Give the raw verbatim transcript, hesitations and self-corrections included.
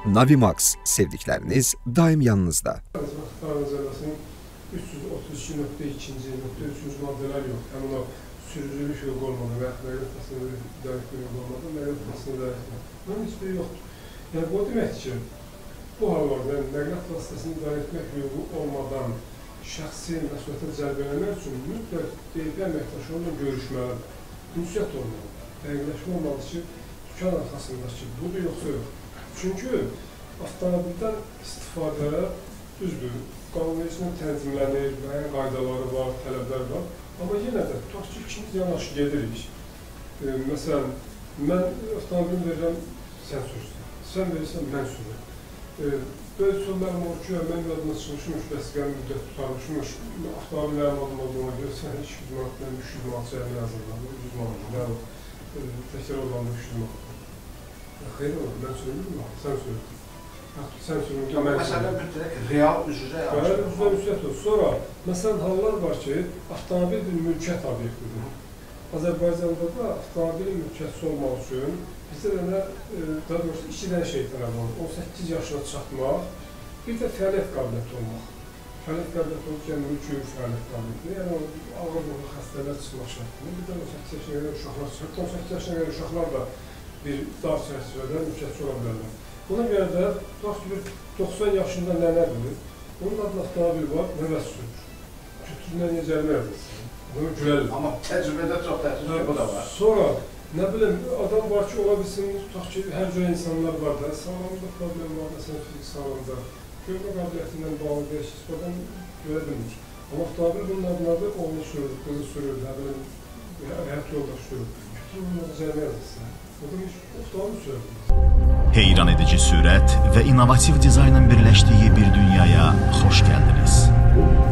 Navimax, sevdikləriniz daim yanınızda. üç yüz otuz iki nöqtə ikinci, nöqtə üçüncü maddeler yok. Həmin o sürücülük yox olmadı və nəqliyyat faslında idarəetmə yox olmadı, nəqliyyat faslında idarəetmə. Bunun hiçbiri yoxdur. Yəni, bu demək ki, bu hallarda nəqliyyat vasitəsini idarəetmək hüququ olmadan şəxsi məsuliyyətə cəlb eləmək üçün mütləq D B əməkdaşlarla görüşməlidir. Ünsiyyət olmalı, dəqiqləşmə olmalı ki, dükkan arxasındakı budur yoxsa yox. Çünki avtomobildən istifadə düzdür, qanunvericiliyin tənzimlənir, müəyyən qaydaları var, tələblər var. Amma yenə də, tutaq ki, ikimiz yanaşı gedirik. E, məsələn, mən avtomobil verirəm, sən sürsən. Sən verirsən, mən sürəm. E, Böyle sorunlarım olur ki, mən yadına çıxmışmış, vəsiqənin müddət tutarmışmış, avtomobillərim adım olduğuna görə sən iki yüz manat, mən üç yüz manat çəyəmini hazırlandım, yüz manat, mən təkrar olanda üç yüz manat. Xeyr olur, mən söylüyorum, sən söylüyorsun. Sən söylüyorsun, mən Məsələ mütləq real üzrə yaxşı. Bəli, üzrə müsbət olur. Sonra, məsələn, hallar var ki, avtomobil bir mülkiyyət obyektidir. Azərbaycanda da avtomobilin mülkiyyətçisi olmaq üçün bizdə də daha doğrusu iki dənə şey tələb olur. on səkkiz yaşına çatmaq, bir də fəaliyyət qabiliyyəti olmaq. Fəaliyyət qabiliyyəti olurkən mülki fəaliyyət qabiliyyəti, yəni ağır boğulu xəstələr çıxmaq şərtində, bir də on səkkiz yaşına qədər uşaqlar çıxır. on səkkiz yaşına qədər uşaqlar da bir dar çərçivədə mülkiyyətçi ola bilərlər. Buna görə də, tutaq ki, bir doxsan yaşında nənədir, onun adlı avtomobil var, nəvəz sürür. Kütüründən necəlmə yazılsın. Bunu gülərlər. Amma təcrübədə çox təcrübə bu da var. Sonra, nə bileyim, adam var ki, ola bilsin, tutaq ki, hər cür insanlar var da, sağlamda problem var da, sən fizik sağlamda, görmə qabiliyyətindən bağlı deyək, ispadan görə bilmir. Amma avtomobil bunun adına oğlu sürür, qızı sürür, nə bileyim, həyat yoldaşı sürür. Kütüründən necəlmə yazılsın. O da hiç avtomobil sürür. Heyran edici sürət və innovativ dizaynın birləşdiyi bir dünyaya xoş gəldiniz.